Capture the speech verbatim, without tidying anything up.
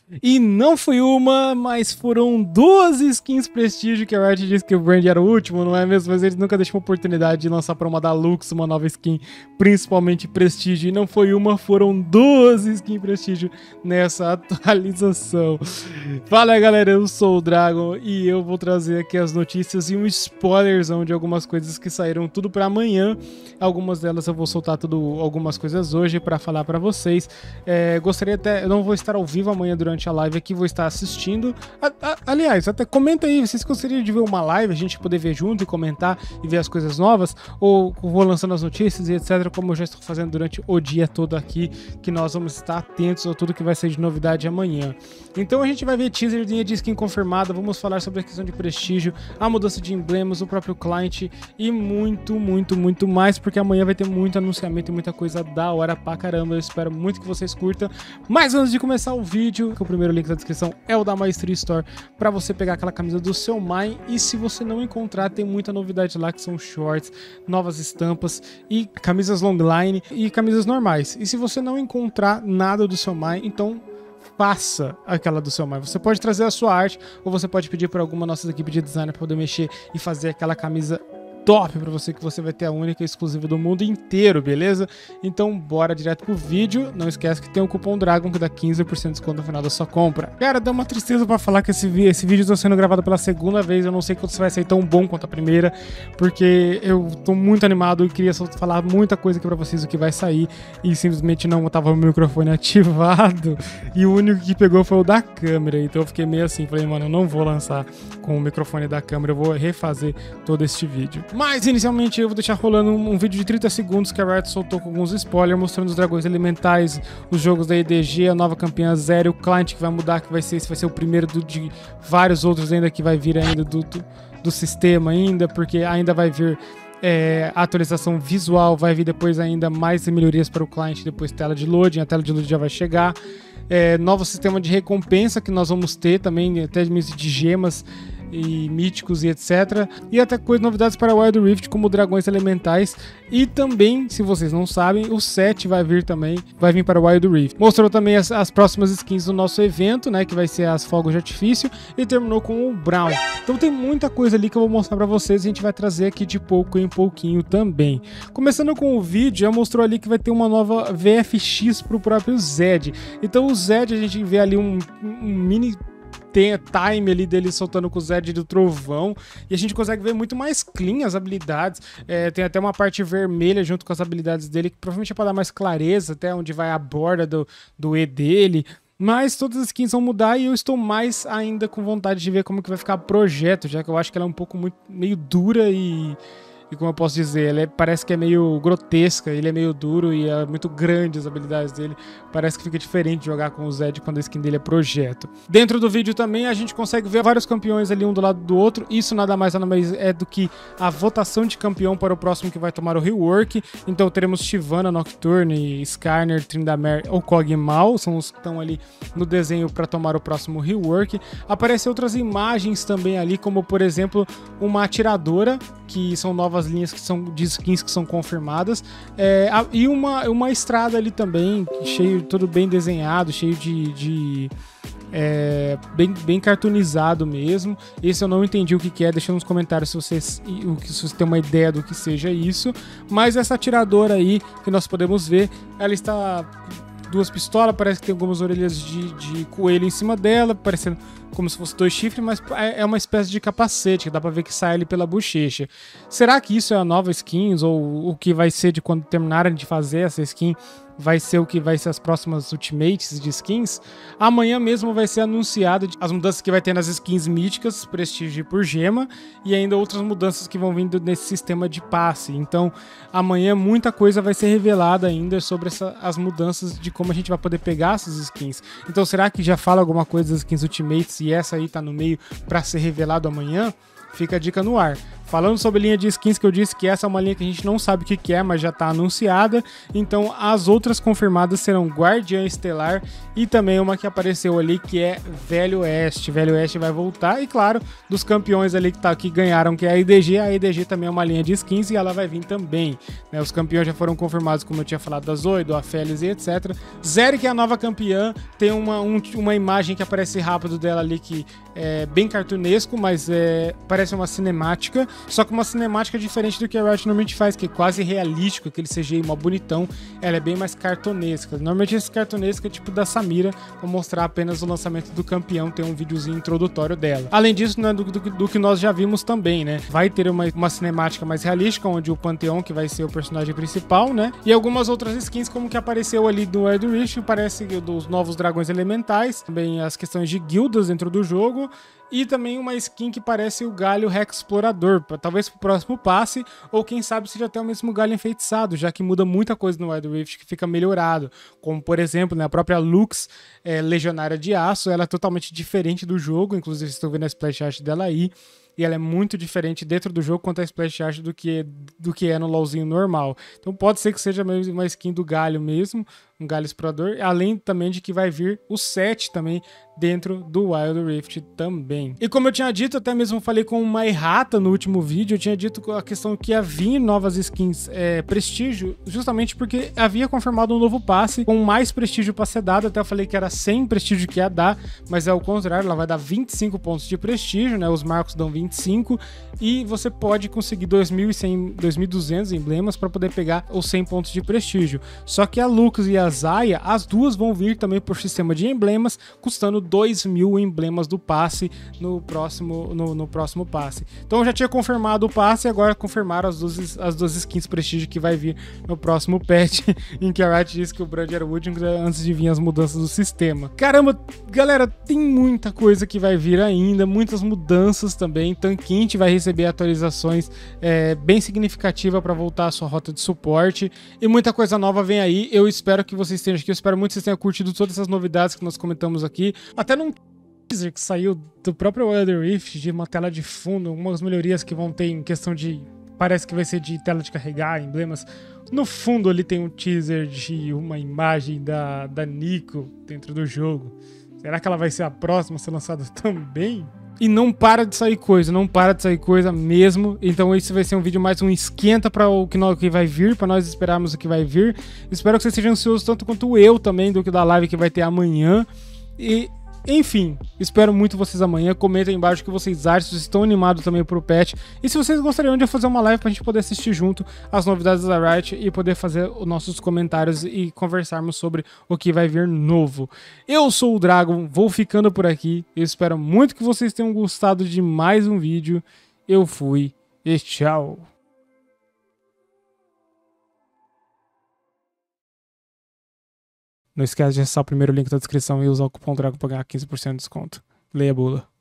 E não foi uma, mas foram duas skins Prestígio, que a Riot disse que o Brand era o último, não é mesmo? Mas eles nunca deixam a oportunidade de lançar para uma da Lux uma nova skin, principalmente Prestígio. E não foi uma, foram duas skins Prestígio nessa atualização. Fala aí, galera, eu sou o Dragon e eu vou trazer aqui as notícias e um spoilerzão de algumas coisas que saíram tudo para amanhã. Algumas delas eu vou soltar tudo, algumas coisas hoje para falar para vocês. É, gostaria até, eu não vou estar ao vivo amanhã durante a live aqui, vou estar assistindo. A, a, aliás, até comenta aí, vocês gostariam de ver uma live, a gente poder ver junto e comentar e ver as coisas novas, ou vou lançando as notícias e etc, como eu já estou fazendo durante o dia todo aqui, que nós vamos estar atentos a tudo que vai ser de novidade amanhã. Então a gente vai ver teaser de skin confirmada, vamos falar sobre a questão de prestígio, a mudança de emblemas, o próprio client e muito, muito, muito mais, porque amanhã vai ter muito anunciamento e muita coisa da hora pra caramba. Eu espero muito que vocês curtam. Mas antes de começar o vídeo, o primeiro link da descrição é o da Maestria Store, para você pegar aquela camisa do seu main, e se você não encontrar, tem muita novidade lá, que são shorts, novas estampas e camisas longline e camisas normais. E se você não encontrar nada do seu main, então faça aquela do seu main. Você pode trazer a sua arte, ou você pode pedir para alguma nossa equipe de designer para poder mexer e fazer aquela camisa top pra você, que você vai ter a única e exclusiva do mundo inteiro, beleza? Então bora direto pro vídeo. Não esquece que tem o cupom DRAGON que dá quinze por cento de desconto no final da sua compra. Cara, dá uma tristeza pra falar que esse, esse vídeo tá sendo gravado pela segunda vez. Eu não sei se vai ser tão bom quanto a primeira, porque eu tô muito animado e queria só falar muita coisa aqui pra vocês o que vai sair, e simplesmente não tava o microfone ativado, e o único que pegou foi o da câmera. Então eu fiquei meio assim, falei, mano, eu não vou lançar com o microfone da câmera, eu vou refazer todo este vídeo. Mas inicialmente eu vou deixar rolando um, um vídeo de trinta segundos que a Riot soltou com alguns spoilers, mostrando os dragões elementais, os jogos da E D G, a nova campeã Zero, o client que vai mudar, que vai ser, esse vai ser o primeiro do, de vários outros ainda que vai vir ainda do, do, do sistema ainda, porque ainda vai vir é, a atualização visual, vai vir depois ainda mais melhorias para o client, depois tela de loading, a tela de loading já vai chegar. É, novo sistema de recompensa que nós vamos ter também, até de gemas e míticos e etc. E até coisas, novidades para Wild Rift, como dragões elementais. E também, se vocês não sabem, o set vai vir também, vai vir para Wild Rift. Mostrou também as, as próximas skins do nosso evento, né, que vai ser as fogos de artifício, e terminou com o Brown. Então tem muita coisa ali que eu vou mostrar para vocês, e a gente vai trazer aqui de pouco em pouquinho também. Começando com o vídeo, já mostrou ali que vai ter uma nova V F X para o próprio Zed. Então o Zed, a gente vê ali um, um mini tem a time ali dele soltando com o Zed do Trovão, e a gente consegue ver muito mais clean as habilidades. É, tem até uma parte vermelha junto com as habilidades dele, que provavelmente é para dar mais clareza, até onde vai a borda do, do E dele. Mas todas as skins vão mudar, e eu estou mais ainda com vontade de ver como que vai ficar o projeto, já que eu acho que ela é um pouco muito, meio dura e... E como eu posso dizer, ele é, parece que é meio grotesca, ele é meio duro e é muito grande as habilidades dele. Parece que fica diferente de jogar com o Zed quando a skin dele é projeto. Dentro do vídeo também a gente consegue ver vários campeões ali um do lado do outro. Isso nada mais nada mais é do que a votação de campeão para o próximo que vai tomar o rework. Então teremos Shyvana, Nocturne, Skarner, Tryndamere ou Kog'Maw, são os que estão ali no desenho para tomar o próximo rework. Aparecem outras imagens também ali, como por exemplo uma atiradora, que são novas linhas que são de skins que são confirmadas, é, a, e uma, uma estrada ali também, cheio, tudo bem desenhado, cheio de, de é, bem, bem cartoonizado mesmo. Esse eu não entendi o que, que é, deixa nos comentários se vocês, se vocês têm uma ideia do que seja isso. Mas essa atiradora aí que nós podemos ver, ela está duas pistolas, parece que tem algumas orelhas de, de coelho em cima dela, parecendo como se fosse dois chifres, mas é uma espécie de capacete, que dá pra ver que sai ali pela bochecha. Será que isso é a nova skins, ou o que vai ser de quando terminarem de fazer essa skin, vai ser o que vai ser as próximas ultimates de skins? Amanhã mesmo vai ser anunciado as mudanças que vai ter nas skins míticas, prestígio por gema, e ainda outras mudanças que vão vindo nesse sistema de passe. Então amanhã muita coisa vai ser revelada ainda sobre essa, as mudanças de como a gente vai poder pegar essas skins. Então será que já fala alguma coisa das skins ultimates e essa aí tá no meio para ser revelado amanhã? Fica a dica no ar. Falando sobre linha de skins, que eu disse que essa é uma linha que a gente não sabe o que, que é, mas já tá anunciada. Então as outras confirmadas serão Guardiã Estelar e também uma que apareceu ali que é Velho Oeste. Velho Oeste vai voltar e, claro, dos campeões ali que, tá, que ganharam, que é a E D G. A E D G também é uma linha de skins e ela vai vir também, né? Os campeões já foram confirmados, como eu tinha falado, da Zoe, do Aphelios e etcétera. Zeri, que é a nova campeã, tem uma, um, uma imagem que aparece rápido dela ali que é bem cartunesco, mas é, parece uma cinemática, só que uma cinemática diferente do que a Riot normalmente faz, que é quase realístico, aquele C G I mó bonitão. Ela é bem mais cartunesca. Normalmente esse cartunesco é tipo da Samira, pra mostrar apenas o lançamento do campeão, tem um videozinho introdutório dela. Além disso, né, do, do, do que nós já vimos também, né? Vai ter uma, uma cinemática mais realística, onde o Pantheon, que vai ser o personagem principal, né? E algumas outras skins, como que apareceu ali do Wild Rift, parece dos novos dragões elementais, também as questões de guildas dentro do jogo, e também uma skin que parece o Galho Rex Explorador, talvez pro próximo passe, ou quem sabe seja até o mesmo Galho Enfeitiçado, já que muda muita coisa no Wild Rift que fica melhorado, como por exemplo, né, a própria Lux, é, Legionária de Aço, ela é totalmente diferente do jogo, inclusive estou vendo a splash art dela aí, e ela é muito diferente dentro do jogo quanto a splash art do que, do que é no LoLzinho normal. Então pode ser que seja uma skin do Galho mesmo, um Galho Explorador, além também de que vai vir o set também dentro do Wild Rift também. E como eu tinha dito, até mesmo falei com uma errata no último vídeo, eu tinha dito a questão que havia novas skins é, prestígio, justamente porque havia confirmado um novo passe com mais prestígio para ser dado. Até eu falei que era cem prestígio que ia dar, mas é o contrário, ela vai dar vinte e cinco pontos de prestígio, né? Os marcos dão vinte e cinco e você pode conseguir dois mil e cem, dois mil e duzentos emblemas para poder pegar os cem pontos de prestígio. Só que a Lux e a Xayah, as duas vão vir também por sistema de emblemas, custando dois mil emblemas do passe no próximo, no, no próximo passe. Então eu já tinha confirmado o passe e agora confirmaram as duas, as duas skins prestígio que vai vir no próximo patch, em que a Riot disse que o Brand era o último antes de vir as mudanças do sistema. Caramba, galera, tem muita coisa que vai vir ainda, muitas mudanças também. Tanquinte vai receber atualizações é, bem significativas para voltar à sua rota de suporte e muita coisa nova vem aí. Eu espero que vocês estejam aqui, eu espero muito que vocês tenham curtido todas essas novidades que nós comentamos aqui. Até num teaser que saiu do próprio Wild Rift, de uma tela de fundo, algumas melhorias que vão ter em questão de... Parece que vai ser de tela de carregar, emblemas. No fundo ali tem um teaser de uma imagem da, da Nico dentro do jogo. Será que ela vai ser a próxima a ser lançada também? E não para de sair coisa, não para de sair coisa mesmo. Então esse vai ser um vídeo mais um esquenta para o que, nós, que vai vir, para nós esperarmos o que vai vir. Espero que vocês sejam ansiosos tanto quanto eu também do que da live que vai ter amanhã. E enfim, espero muito vocês amanhã. Comentem aí embaixo o que vocês acham, se vocês estão animados também pro patch. E se vocês gostariam de eu fazer uma live pra gente poder assistir junto as novidades da Riot e poder fazer os nossos comentários e conversarmos sobre o que vai vir novo. Eu sou o Dragon, vou ficando por aqui. Eu espero muito que vocês tenham gostado de mais um vídeo. Eu fui e tchau. Não esquece de acessar o primeiro link da descrição e usar o cupom DRAGON para ganhar quinze por cento de desconto. Leia a bula.